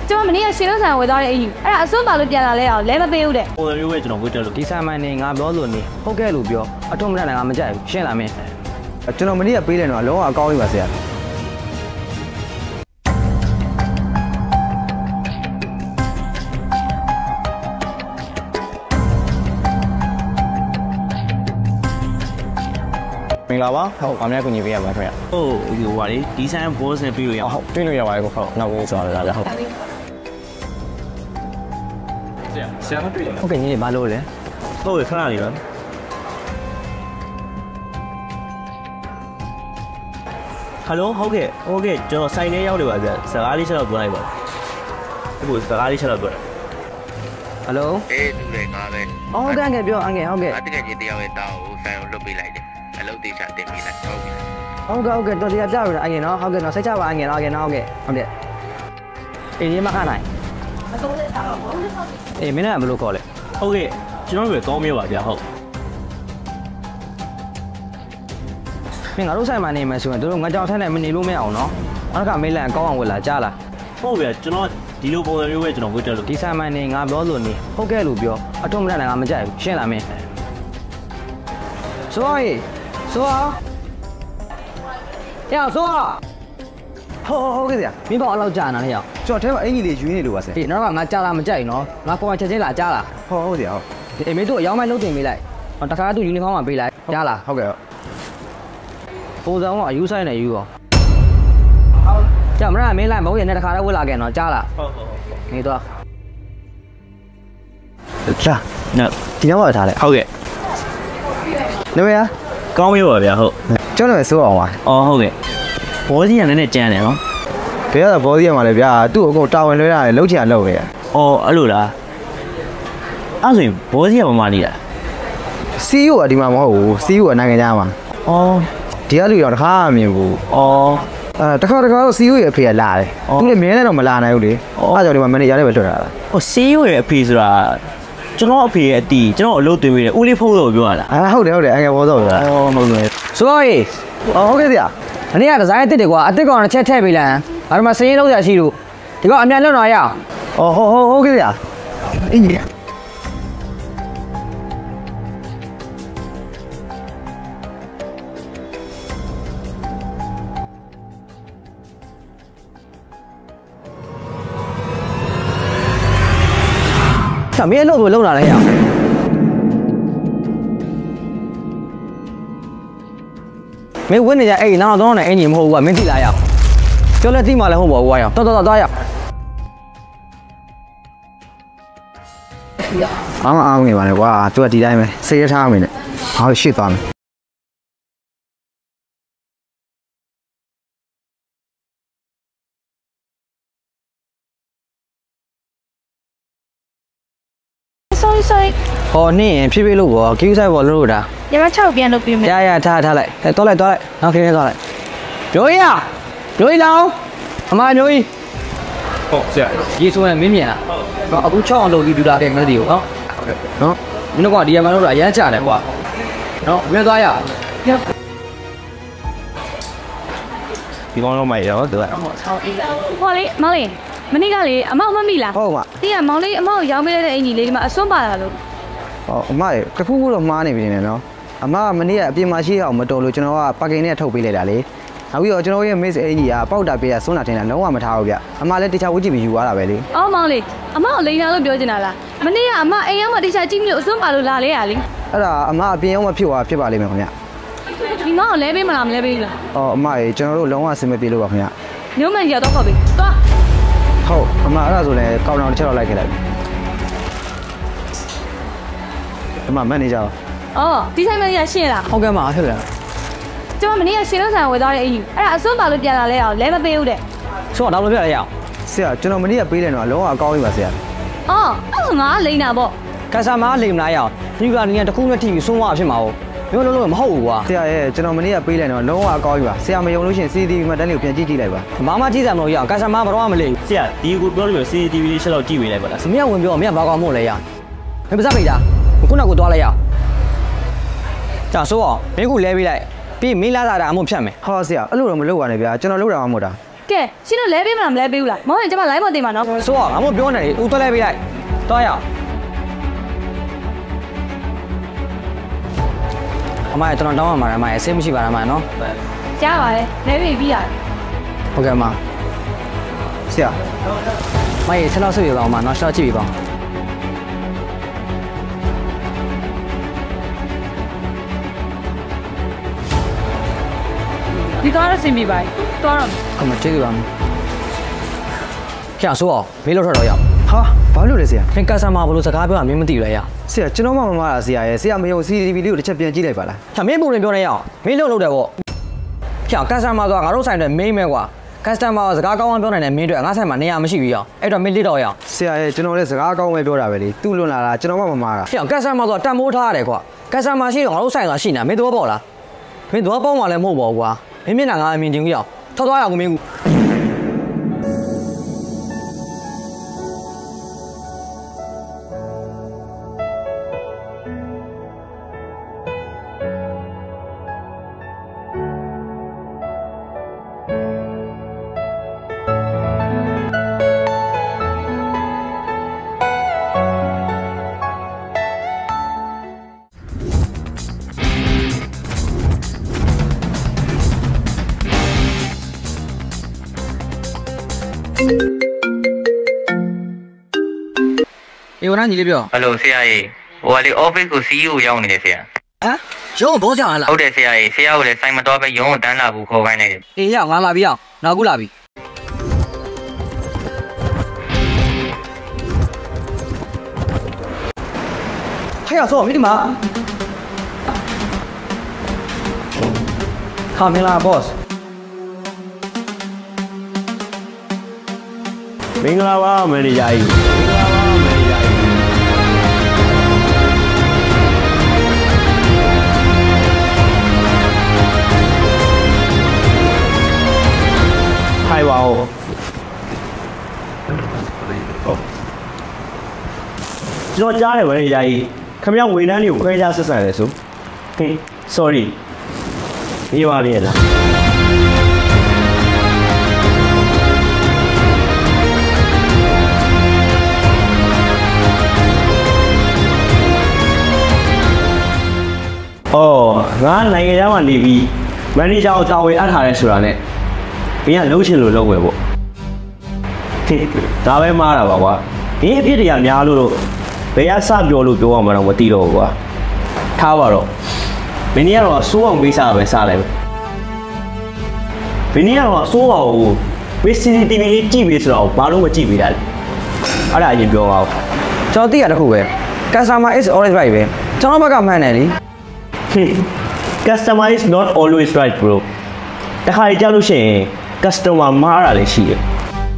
ကျွန်မမနေ့ကရှင်လို့ဆန်ဝယ်သွားတဲ့အင်ကြီးအဲ့ဒါအစွန်းပါလို့ပြန်လာလဲအောင်လဲမပေးဘူးတဲ့ပုံစံမျိုးပဲကျွန်တော်ဝတ်တက်လို့ဒီဆိုင်မှန်နေငါပြောလို့နေဟုတ်ကဲ့လို့ပြောအထုံးမနဲ့ငါမကြိုက်ဘူးရှင်းလာမင်းကျွန်တော်မနေ့ကပေးတယ်တော့လုံးဝအကောင်းကြီးပါဆရာမင်္ဂလာပါဟုတ်အများကြီးညီပေးရပါခင်ဗျဟုတ်ဒီဟိုပါလေဒီဆိုင်ဘောဆင်ပြီးလို့ရဟုတ်တွေ့လို့ရပါတယ်ကိုဟုတ်နောက်ကိုဆိုရတာဟုတ်ဆရာတွေ့တယ်ဟုတ်ကဲ့ညီလေးဘာလို့လဲဟုတ်ခဏလေးပါဟယ်လိုဟုတ်ကဲ့ကျွန်တော်ဆိုင်ထဲရောက်နေပါဗျစကားလေးချက်တော့ပြောလိုက်ပါအခုစကားလေးချက်တော့ပြောတယ်ဟယ်လိုအေးသူလည်းငါပဲဟုတ်ကဲ့ပြောအငယ်ဟုတ်ကဲ့တကယ်ကြီးတရားရဲ့တောင်းကိုဆိုင်ကိုလွတ်ပေးလိုက်တယ်အလုပ်တေချာတင်ပေးလိုက်ဟုတ်ပြီဟုတ်ကဲ့တော်တရားပြရတာအငယ်နော်ဟုတ်ကဲ့နော်စိတ်ချပါအငယ်နော်ဟုတ်ကဲ့အေးဒီမှာခဏနိုင်အေးမင်းကဘယ်လိုခေါ်လဲဟုတ်ကဲ့ကျွန်တော်တို့ကောင်းမျိုးပါဗျဟုတ်မင်းငါတို့ဆိုင်မှာနေမယ်ဆိုရင်တို့ငါကြောက်ထက်နဲ့မနေလို့မရအောင်နော်နောက်ကမေးလိုက်ကောင်းအောင်ဝယ်လာကြားလားဟုတ်ဗျကျွန်တော်ဒီလိုပုံစံမျိုးပဲကျွန်တော်ဝတ်တက်လို့ဒီဆိုင်မှာနေငါပြောလို့နေဟုတ်ကဲ့လို့ပြောအထုံးမနဲ့ငါမကြိုက်ဘူးရှင်းလာမင်းဆိုးဟုတ်ကဲ့ဗျာမင်းပေါ့အလောက်ကြာနာလေရောက်ကျွန်တော်ထဲမှာအင်ကြီးလေးယူနေလို့ပါဆရာအေးနောက်ကငါကြာလာမကြိုက်နော်ငါပေါ်ချက်ချင်းလာကြားလာဟုတ်ဆရာဟုတ်အေးမင်းတို့အယောင်းမိုင်းလုံးတင်ပေးလိုက်တခါသူယူနီဖောင်းမှာပေးလိုက်ကြားလာဟုတ်ကဲ့ပုံစံကအယူဆိုင်နဲ့ယူရောကြာမလားမင်းလိုက်မဟုတ်ရင်တခါတော့ဝတ်လာခဲ့နော်ကြားလာဟုတ်နေတော့ကြာနော်ဒီနောက်ပါထားလိုက်ဟုတ်ကဲ့နေမရကောင်းပြီပါဗျာဟုတ်ကျွန်တော်စိုးအောင်ပါအော်ဟုတ်ကဲ့ဘောစီကလည်းနဲ့ကြမ်းတယ်နော်ဘယ်ကတော့ဘောစီရမှာလဲဗျာသူ့အကုန်တာဝန်လွှဲရတယ်လှုပ်ချင်လှုပ်ပဲအော်အဲ့လိုလားအဲ့ဆိုရင်ဘောစီကမမလေးလား CEO ကဒီမှာမဟုတ်ဘူး CEO ကနိုင်ငံခြားမှာအော်ဒီကလူတော့တခါမမြင်ဘူးအော်တခါတော့ CEO ရဲ့အဖေကလာတယ်သူလည်းမြင်လည်းတော့မလာနိုင်ဘူးလေအဲ့ကြောင့်ဒီမှာမန်နေဂျာလေးပဲလွှတ်တာလားဟို CEO ရဲ့အဖေဆိုတာကျွန်တော်အဖေရဲ့အတီကျွန်တော်အလုပ်သွင်းပေးတယ်ဦးလေးဖုန်းလို့ပြောရလားဟုတ်တယ်အငယ်ဘောတော့ဗျာအော်မဟုတ်ဘူးဆိုတော့ဟုတ်ကဲ့ဗျာဒီနေ့ကဒီဇိုင်းအစ်စ်ကွာအစ်စ်ကောင်တစ်ချက်ထည့်ပေးလိုက်ဘာမှစရင်လုံးရရှိလို့ဒီကောင်အမြန်လွတ်တော့ရအောင်ဟုတ်ကဲ့ဗျာအင်းကြီးမင်းအလုပ်ကိုလုံလာလဲရအောင်မင်းဝင်းနေကြအဲ့ဒီနောက်တော့နဲ့အင်ကြီးမဟုတ်ဘူးကမင်းသိလားရအောင်ပြောလဲသိမှလည်းဟုတ်ပါဘူးကွာရအောင်တော်သွားရအောင်နေပါလေကွာသူကဒီတိုင်းပဲစိတ်ရထားမယ်နဲ့ဟောရှေ့သွားမယ် sorry ဟောနင်းရင်ဖြည်းဖြည်းလို့ပေါ့ကီးဆိုင်ပေါ်လို့တာညမ6ပြန်လုပ်ပြီးမယ်ရထားလိုက်သွားလိုက်နောက်ခင်းသွားလိုက်မျိုးကြီးလောင်းအမမျိုးကြီးဟုတ်ဆရာရေဆိုရင်မင်းမြင်လားဟုတ်အခု6အောင်လုပ်ပြီးပြလာတယ်မသိဘူးနော်နော်မင်းတို့ကဒီရမလို့တော့အရန်ချတယ်ကွာနော်ဝင်သွားရဒီကောင်တော့မိုက်ရောသူကဟောလေမောင်လေးမနေ့ကလေအမောက်မမိလားဟုတ်ပါတီးကမောင်လေးအမောက်ရောင်းပေးလိုက်တဲ့အင်ကြီးလေးဒီမှာအစွန်းပါလာလို့ဟောအမရေတခုခုတော့မှားနေပြီနေနော်အမကမနေ့ကအပြင်မှာရှိအောင်မတော်လို့ကျွန်တော်ကပါကင်နဲ့ထုတ်ပေးလိုက်တာလေနောက်ပြီးတော့ကျွန်တော်ရဲ့ miss အင်ကြီးကပေါက်တာပေးရစွန်းတာထင်တာလုံးဝမထားဘူးဗျအမလည်းတခြားဝတ်ကြည့်ပြီးယူသွားတာပဲလေအော်မောင်လေးအမောက်လိန်လာလို့ပြောချင်တာလားမနေ့ကအမအိမ်ရောက်မှတခြားကြည့်ပြီးလို့အစွန်းပါလို့လာလေရလေအဲ့ဒါအမအပြင်ရောက်မှဖြစ်ပါလိမ့်မယ်ခင်ဗျဒီမောင်လဲပေးမလားမလဲပေးလားအော်အမရေကျွန်တော်တို့လုံးဝအဆင်မပြေလို့ပါခင်ဗျမျိုးမှန်ကြီးတော့ခေါ်ပေးသွားဟုတ်အမအဲ့ဒါဆိုလည်းကောင်းအောင်တစ်ချက်တော့လိုက်ခဲ့လိုက်အမမန်နေဂျာအော်ဒီဆိုင်မကြီးရှင်းလားဟုတ်ကဲ့ပါဖြစ်တယ်ကျွန်မမနေ့ကရှင်လို့ဆန်ဝယ်သွားတဲ့အင်ကြီးအဲ့ဒါအစွန်းပါလို့ပြန်လာလဲအောင်လဲမပေးဘူးတဲ့ဆိုတော့တော့ပြရအောင်ဆရာကျွန်တော်မနေ့ကပေးတယ်တော့လုံးဝအကောင်းကြီးပါဆရာအော်အဲ့ဒါငါလိန်တာပေါ့ကဆာမလိန်မလားရအောင်ဒီကနေတခုနဲ့ထိပြီးဆုံးသွားဖြစ်မှာဟုတ်မျိုးလုံးမဟုတ်ဘူးကွာဆရာရဲ့ကျွန်တော်မနေ့ကပေးလိုက်တော့လုံးဝအကောင်းကြီးပါဆရာမယုံလို့ရှိရင် CCTV မှာတန်းလေးကိုပြန်ကြည့်လိုက်ပါမမကြည့်စမ်းမလို့ရအောင်ကဆာမဘာတော့မလိန်ဆရာဒီကိုပြောလို့ CCTV လေးချက်တော့ကြည့်ပေးလိုက်ပါလားမင်းကဝင်ပြောမင်းကဘာကောင်းမို့လဲရမင်းပါစမိတာခုနကသွားလိုက်ရအောင်ကြာဆိုတော့မင်းကလဲပေးလိုက်ပြီးမင်းလာတာအမှုဖြတ်မယ်ဟောဆရာအဲ့လိုတော့မလုပ်ပါနဲ့ဗျာကျွန်တော်လုပ်တာမှမဟုတ်တာကဲရှင်းတော့လဲပေးမလားမလဲပေးဘူးလားမောင်ရင်ကျမ live မသိမှာနော်ဆိုတော့ငါမပြောနေလေဦးသွားလဲပေးလိုက်သွားရအောင်အမကျွန်တော်တောင်းပါမှာအမအဆင်မရှိပါလားအမနော်ကြားပါတယ်လဲပေးပြီးရတယ်ဟုတ်ကဲ့အမဆရာမရေဆက်တော့ဆွေးရအောင်အမနော်ရှော့ကြည့်ပြီပေါ့ဒီကားရစင်ပြီပါတွားတော့ခမကျေးဇူးပါခင်ဗျာဆိုအောင်မေးလို့ထွက်တော့ရအောင်ဟာဘာလို့လဲဆရာခင်ကတ်ဆာမာဘလို့စကားပြောတာမင်းမသိဘူးလေရဆရာကျွန်တော်မှမမတာဆရာရဲ့ဆရာမယုံ CCTV လေးကိုတစ်ချက်ပြန်ကြည့်လိုက်ပါလားခင်မင်းပုံရင်ပြောနေရအောင်မင်းလုပ်တယ်ပေါ့ခင်ကတ်ဆာမာဆိုတာငါတို့ဆိုင်တဲ့ main ပဲကွာကတ်စတမာစကားကောင်းအောင်ပြောနိုင်တဲ့မင်းတို့ငါဆိုင်မှာနေရာမရှိဘူးရအောင်အဲ့တော့မင်းလစ်တော့ရအောင်ဆရာရဲ့ကျွန်တော်လည်းစကားကောင်းပဲပြောတာပဲလေသူ့လွန်လာတာကျွန်တော်မှမမာတာခင်ကတ်ဆာမာဆိုတာတန်မိုးထားရတယ်ကွာကတ်ဆာမာရှိတော့ငါတို့ဆိုင်ဆိုတာရှိနေတာမင်းတော့ပေါ့လားမင်းတော့ပေါ့မှလည်းမဟုတ်ပါဘူးကွာမင်းမျက်နှာငါအမြင်ချင်းကြီးအောင်ထောက်သွားရအောင်မင်းကူအေးဝနကြီးလေးပြောဟယ်လိုဆရာကြီးဟိုကလေ office ကို CEO ရောက်နေတယ်ဆရာဟမ်ရုံးဘောကြောင်လားဟုတ်တယ်ဆရာကြီးဆရာကိုလည်းစိုင်းမတော်ပဲရုံးကိုတန်းလာဖို့ခေါ်ခိုင်းလိုက်တယ်အေးရငါလာပြီအောင်နောက်ခုလာပြီဟဲ့ဆောမင်းဒီမှာခါမလာ boss မင်္ဂလာပါမန်နေဂျာကြီးထိုင်ပါဦးကျွန်တော်ကြားတယ်မန်နေဂျာကြီးခမရဝန်ထမ်းတွေကိုခွဲခြားဆက်ဆံတယ်ဆိုဟင်း sorry ဒီပါလေလားအော်ငါနိုင်ငံခြားမှာနေပြီးမန်နေဂျာကိုတာဝန်အပ်ထားရဲဆိုတာနဲ့ဘင်းကလုံးချင်လို့လုပ်ဝယ်ပေါ့ဒါပဲမှားတာပါကွာဒီအဖြစ်တွေကများလို့ဘယ်ကစပြောလို့ပြောအောင်မတော့မသိတော့ဘူးကွာထားပါတော့မင်းကတော့စိုးအောင်ပေးစားပဲစားလိုက်ပဲမင်းကတော့စိုးအောင်ကို CCTV လေးကြည့်ပြီးဆိုတော့ဘာလို့မကြည့်ပေးတာလဲအဲ့ဒါအရင်ပြောပါဦးကျွန်တော်သိရတဲ့ခုပဲ customer is always right ပဲကျွန်တော်ဘက်ကမှန်တယ်လी Customer is not always right bro တခါကြောက်လို့ရှိရင် customer မှားတာလည်းရှိတယ်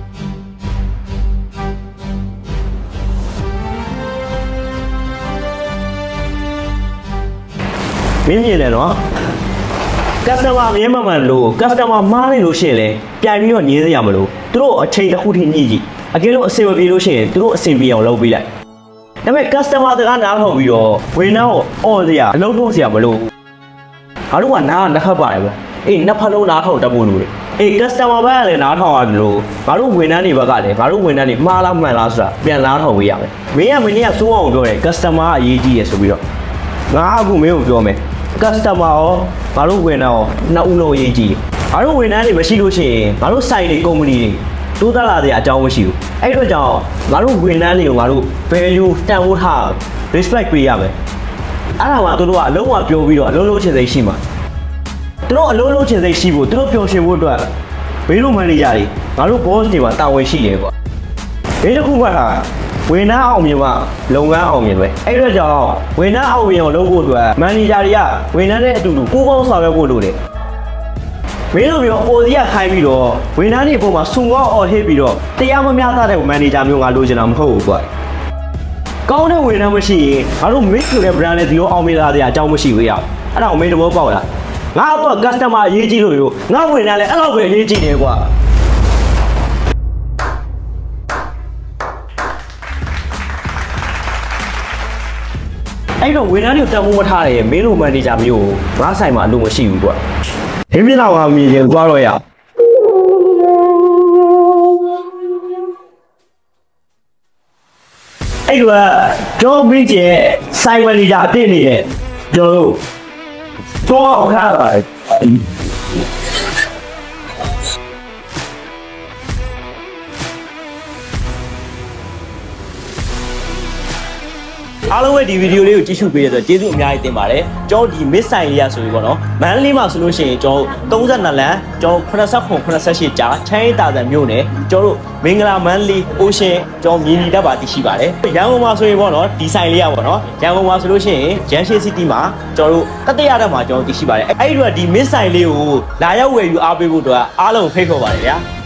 မင်းမြင်တယ်နော် customer မြင်မှန်လို့ customer မှားနေလို့ရှိရင်လည်းပြန်ပြီးတော့ညင်းစရာမလိုသူတို့အချိန်တစ်ခုထိညှိကြည့်အကယ်လို့အဆင်မပြေလို့ရှိရင်သူတို့အဆင်ပြေအောင်လုပ်ပေးလိုက်ဒါပေမဲ့ customer တကားနားထောင်ပြီးတော့ဝန်ထမ်းကိုအော်စရာအလုပ်လုပ်စရာမလိုငါတို့ကနားနှစ်ခတ်ပါတယ်ဗျအေးနှစ်ဖက်လုံးနားထောင်တတ်ဖို့လိုတယ်အေး customer ဘက်ကလည်းနားထောင်ရတယ်လို့ငါတို့ဝန်ထမ်းတွေဘက်ကလည်းငါတို့ဝန်ထမ်းတွေမှားလားမှန်လားဆိုတာပြန်နားထောင်ပေးရမယ်မင်းကစိုးအောင်ပြောတယ် customer အရေးကြီးရယ်ဆိုပြီးတော့ငါအခုမင်းကိုပြောမယ် customer ရောငါတို့ဝန်ထမ်းရောနှစ်ဦးလုံးအရေးကြီးငါတို့ဝန်ထမ်းတွေမရှိလို့ရှိရင်ငါတို့ဆိုင်တွေ company တွေတိုးတက်လာတဲ့အကြောင်းမရှိဘူးအဲ့အတွက်ကြောင့်ငါတို့ဝန်ထမ်းတွေကိုငါတို့ value တန်ဖိုးထား respect ပေးရမယ်အဲ့ဒါမှတို့ကအလုံးဝပြောပြီးတော့အလုံးလုံးချင်စိတ်ရှိမှာတို့အလုံးလုံးချင်စိတ်ရှိဖို့တို့ပျော်ရွှင်ဖို့အတွက်ဘေးလိုမန်နေဂျာတွေငါတို့ boss တွေမှာတာဝန်ရှိတယ်ကွာဒီတစ်ခုကဝန်ထမ်းအောင်မြင်မှလုပ်ငန်းအောင်မြင်ပဲအဲ့အတွက်ကြောင့်ဝန်ထမ်းအောင်မြင်အောင်လုပ်ဖို့အတွက်မန်နေဂျာတွေကဝန်ထမ်းတဲ့အတူတူပူးပေါင်းဆောင်ရွက်ဖို့လိုတယ်မင်းတို့မျိုးအော်စီရခိုင်းပြီးတော့ဝန်ထမ်းတွေအပေါ်မှာစုံကောင်းအော်ဟစ်ပြီးတော့တရားမမျှတတဲ့မန်နေဂျာမျိုးငါလိုချင်တာမဟုတ်ဘူးကွာကောင်းတဲ့ဝန်ထမ်းမရှိရင်ငါတို့ mix ဆိုတဲ့ brand နဲ့ဒီလိုအောင်မြင်လာတဲ့အကြောင်းမရှိဘူးရအဲ့ဒါကိုမင်းတဘောပေါက်လားငါတော့ customer အရေးကြီးလို့ရောငါဝန်ထမ်းလည်းအဲ့လောက်ပဲအရေးကြီးတယ်ကွာအဲ့တော့ဝန်ထမ်းတွေကိုတန်ဖိုးမထားတယ်မင်းလိုမန်နေဂျာမျိုးကိုငါဆိုင်မှာအလို့မရှိဘူးကွာဒီမျက်နှာကမြင်ရင်သွားတော့ရအဲ့ကကျွန်တော်မင်းကျစိုက်မန်နေဂျာအတင်းနေတယ်ကျွန်တော်တော့ခါပါအားလုံးပဲဒီဗီဒီယိုလေးကိုကြည့်ရှုပေးရတဲ့အတွက်ကျေးဇူးအများကြီးတင်ပါတယ်ကျွန်တော်ဒီ miss ဆိုင်လေးရဆိုပြီးပေါ့နော်မန္တလေးမှာဆိုလို့ရှိရင်ကျွန်တော်32လမ်းကျွန်တော်89ကြာချမ်းရည်တာဆန်မြို့နယ်ကျွန်တော်တို့မင်္ဂလာမန္တလေးအိုရှင်ကျွန်တော်မြင်တက်ပါတည်ရှိပါတယ်ရန်ကုန်မှာဆိုရင်ပေါ့နော်ဒီဆိုင်လေးရပေါ့နော်ရန်ကုန်မှာဆိုလို့ရှိရင်ရန်ရှေ့စီးတီးမှာကျွန်တော်တို့တတိယတက်မှာကျွန်တော်တည်ရှိပါတယ်အဲ့ဒီတော့ဒီ miss ဆိုင်လေးကိုလာရောက်ဝယ်ယူအားပေးဖို့အတွက်အားလုံးဖိတ်ခေါ်ပါတယ်ဗျာ